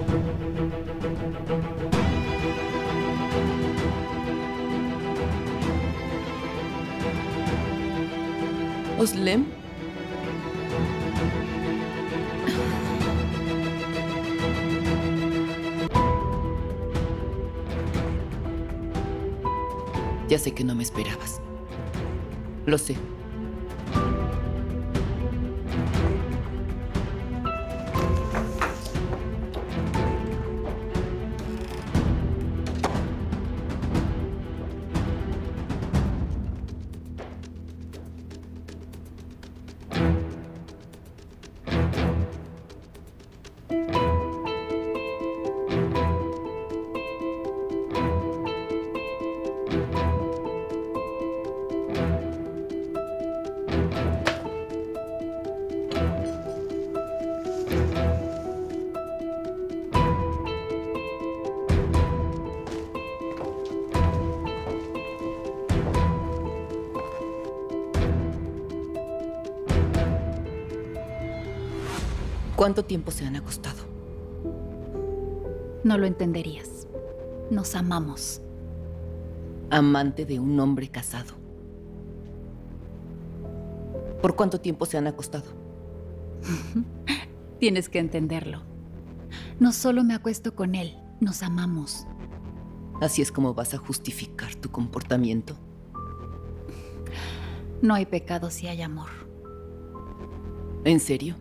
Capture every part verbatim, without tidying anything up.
Özlem? Ya sé que no me esperabas. Lo sé. ¿Cuánto tiempo se han acostado? No lo entenderías. Nos amamos. Amante de un hombre casado. ¿Por cuánto tiempo se han acostado? Tienes que entenderlo. No solo me acuesto con él, nos amamos. ¿Así es como vas a justificar tu comportamiento? No hay pecado si hay amor. ¿En serio?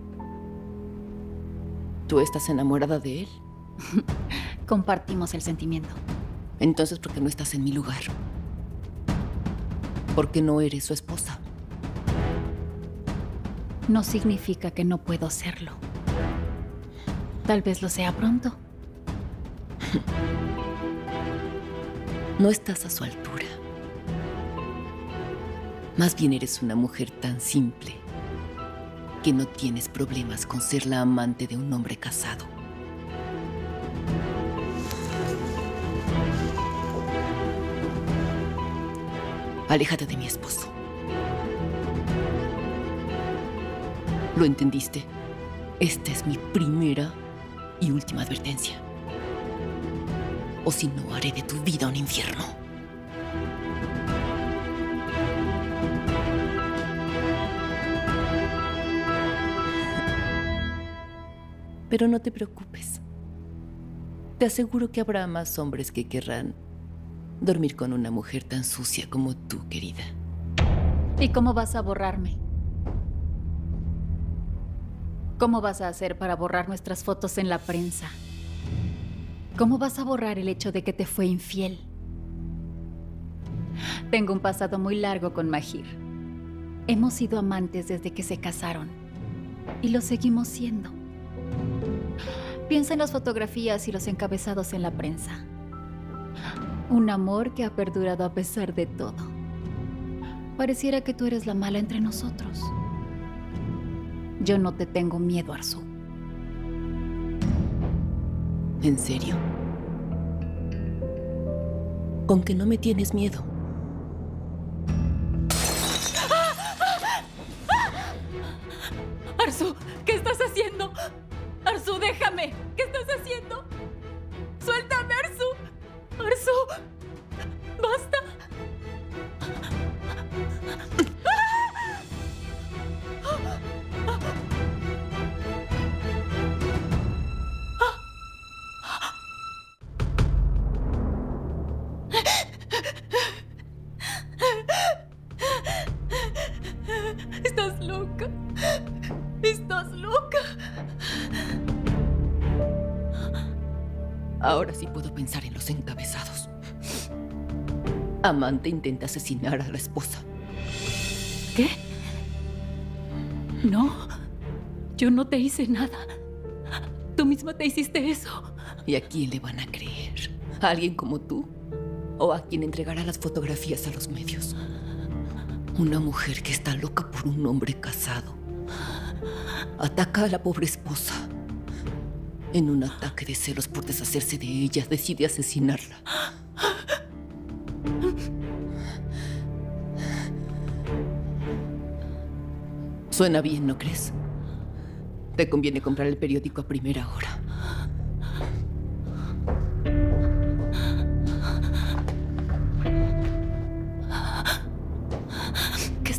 ¿Tú estás enamorada de él? Compartimos el sentimiento. Entonces, ¿por qué no estás en mi lugar? ¿Por qué no eres su esposa? No significa que no puedo serlo. Tal vez lo sea pronto. No estás a su altura. Más bien eres una mujer tan simple que no tienes problemas con ser la amante de un hombre casado. Aléjate de mi esposo. ¿Lo entendiste? Esta es mi primera y última advertencia. O si no, haré de tu vida un infierno. Pero no te preocupes. Te aseguro que habrá más hombres que querrán dormir con una mujer tan sucia como tú, querida. ¿Y cómo vas a borrarme? ¿Cómo vas a hacer para borrar nuestras fotos en la prensa? ¿Cómo vas a borrar el hecho de que te fue infiel? Tengo un pasado muy largo con Mahir. Hemos sido amantes desde que se casaron. Y lo seguimos siendo. Piensa en las fotografías y los encabezados en la prensa. Un amor que ha perdurado a pesar de todo. Pareciera que tú eres la mala entre nosotros. Yo no te tengo miedo, Arzu. ¿En serio? ¿Con que no me tienes miedo? Arzu, ¿qué estás haciendo? Arzu, déjame. ¿Qué estás haciendo? Suéltame, Arzu. Arzu, basta. Estás loca. Estás loca. Ahora sí puedo pensar en los encabezados. Amante intenta asesinar a la esposa. ¿Qué? No, yo no te hice nada. Tú misma te hiciste eso. ¿Y a quién le van a creer? ¿A alguien como tú? ¿O a quien entregará las fotografías a los medios? Una mujer que está loca por un hombre casado. Ataca a la pobre esposa. En un ataque de celos por deshacerse de ella, decide asesinarla. Suena bien, ¿no crees? Te conviene comprar el periódico a primera hora.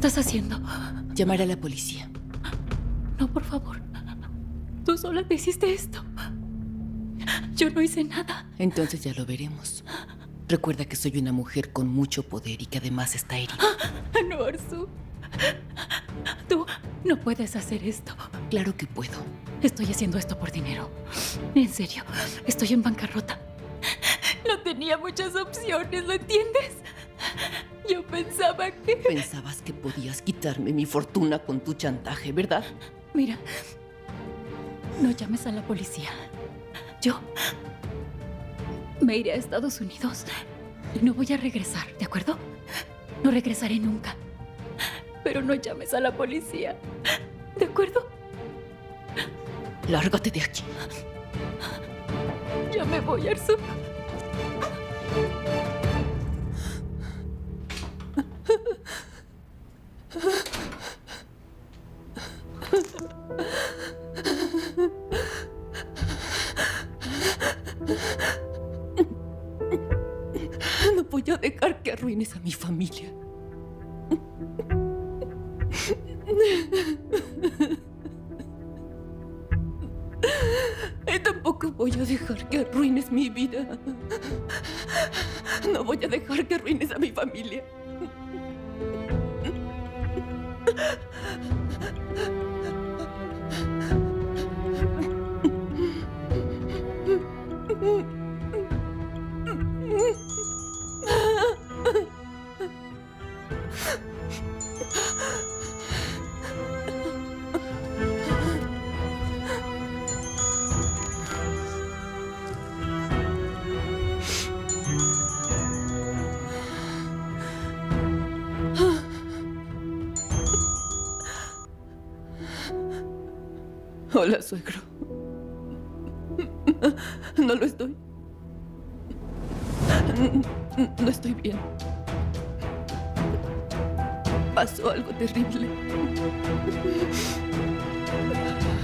estás haciendo? Llamar a la policía. No, por favor. Tú sola te hiciste esto. Yo no hice nada. Entonces ya lo veremos. Recuerda que soy una mujer con mucho poder y que además está herida. No, Arzu. Tú no puedes hacer esto. Claro que puedo. Estoy haciendo esto por dinero. En serio, estoy en bancarrota. No tenía muchas opciones, ¿lo entiendes? Yo pensaba que... Pensabas que podías quitarme mi fortuna con tu chantaje, ¿verdad? Mira, no llames a la policía. Yo me iré a Estados Unidos y no voy a regresar, ¿de acuerdo? No regresaré nunca. Pero no llames a la policía, ¿de acuerdo? Lárgate de aquí. Ya me voy, Arzu. No voy a dejar que arruines a mi familia. Y tampoco voy a dejar que arruines mi vida. No voy a dejar que arruines a mi familia. Hola, suegro. No lo estoy. No estoy bien. Pasó algo terrible.